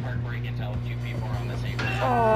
heartbreaking to how a few people are on the same page. Oh.